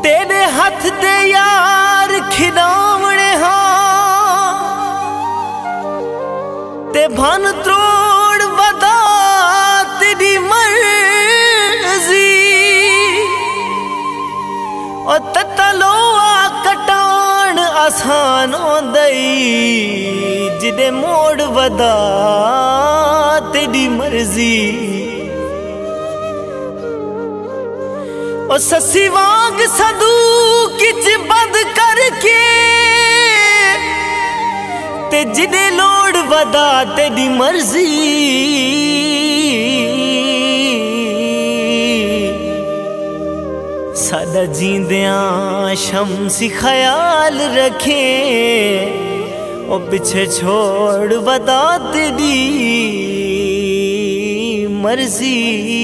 तेरे हथ दे यार खिडावणे हाँ ते भन त्रोड़ वदा तेरी मर्जी और ततलोआ कटान आसान दई जिदे मोड़ वदा तेरी मर्जी और ससी वांग सदू किच बंद करके ते जिदे लोड़ वदा तेरी मर्जी सादा जींदियां शम्सी ख्याल रखे और पीछे छोड़ वदा तेरी मर्जी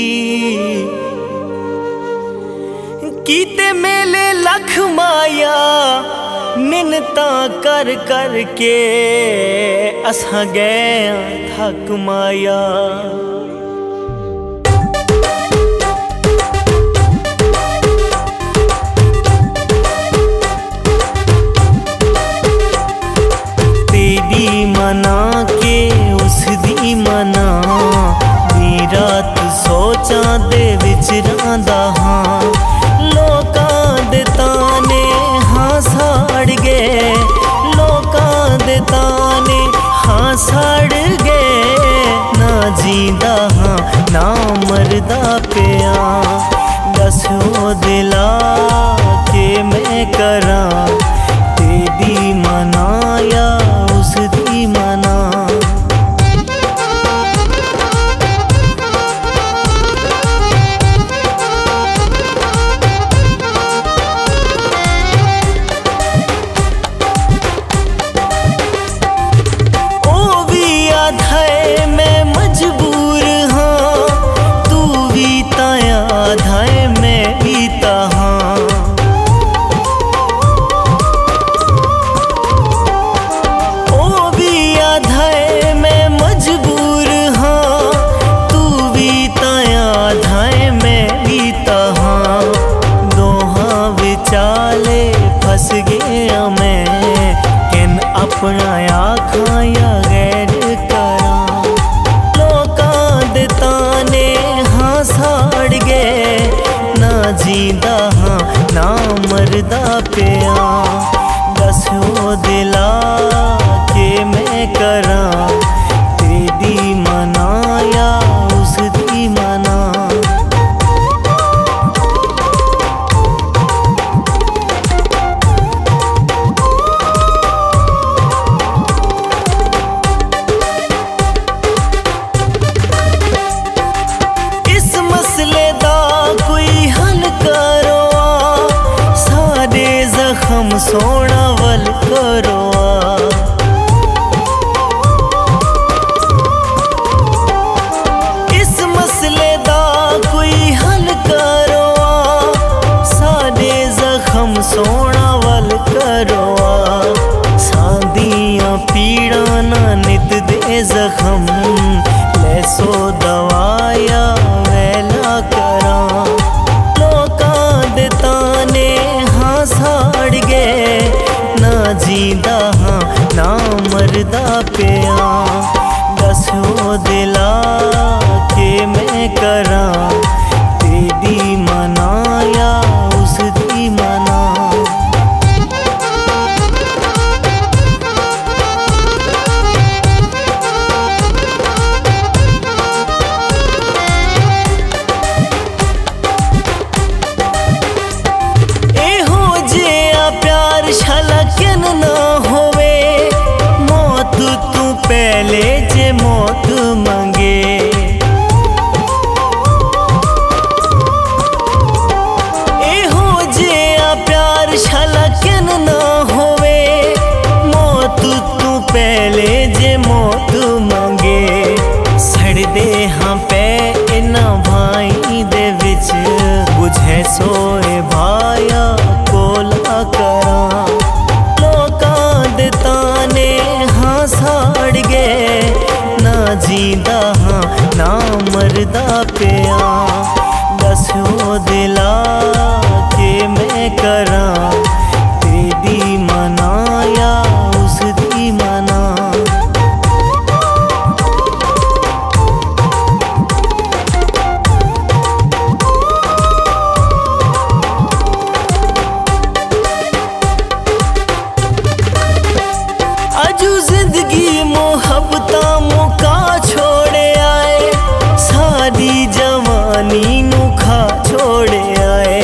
कीते मेले लख माया मिन्नता कर कर के असां गए थक माया तेरी मना के उस दी मना दी रात सोचा दे विच रांदा हाँ लोकां दे ताने हाँ साड़ गए लोकां दे ताने हाँ साड़ गए ना जींदा हाँ ना मरदा पिया दस ओ दिला के मैं करा तेरी मना या उस दी मना मैं मजबूर हाँ तू भी ताया धाए मैं भी हाँ ओ भी आधाए मैं मजबूर हाँ तू भी ताया धाए मैं भी हाँ दोहा विचाले फस गया मैं किन अपना आखा या गैर करा लोकां दे ताने हाँ साड़ गए ना जींदा हाँ ना मरदा पिया दस ओ दिला के मैं करा तेरी मना या उस दी मना हम सोना वल करो इस मसले दा कोई हल करो सारे जख्म सोना वल करो सांदियां पीड़ा ना नित दे जख्म ले सो दवाया वेला करा लोकां दे ताने हाँ साड़ गए ना जींदा हाँ ना मरदा पिया दस ओ दिला के मैं करा तेरी मना या उस दी मना छलकन ना होवे मौत तू पहले जे मौत मंगे एहो जे प्यार छलकन ना होवे मौत तू पहले जे मौत मंगे सड़ दे हाँ पे इना भाई दे विच बुझे सोए भाया कोला करा ताने हाँ साड़ गए ना जींदा हाँ ना मरदा पिया दस ओ दिला के के मैं करा, तेरी मना या उसदी मना। अजू जिंदगी मोहब्बता मुका छोड़े आए, सारी जवानी नुखा छोड़े आए।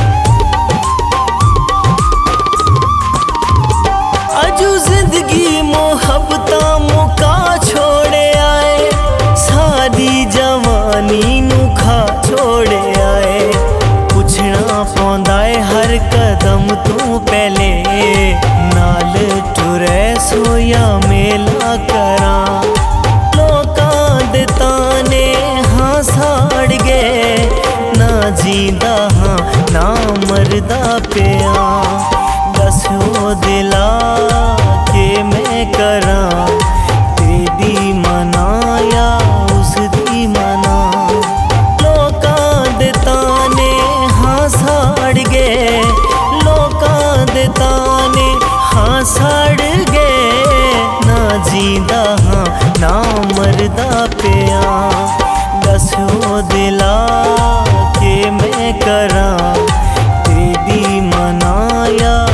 अजू जिंदगी मोहब्बता मुका छोड़े आए, सारी जवानी नुखा छोड़े आए। पुछना पौंदा है हर कदम तू पहले, नाल टुरै सोया मेला करा। लोकां दे ताने हाँ साड़ गए, ना जींदा हाँ ना मरदा पिया। दसो दिला के मैं करा, तेरी मना या उसदी मना। लोकां दे ताने हाँ साड़ गए, लोकां दे ताने हाँ साड़ गए, ना जींदा हाँ ना मरदा पिया। दसो दिला के मैं करा, तेरी मना या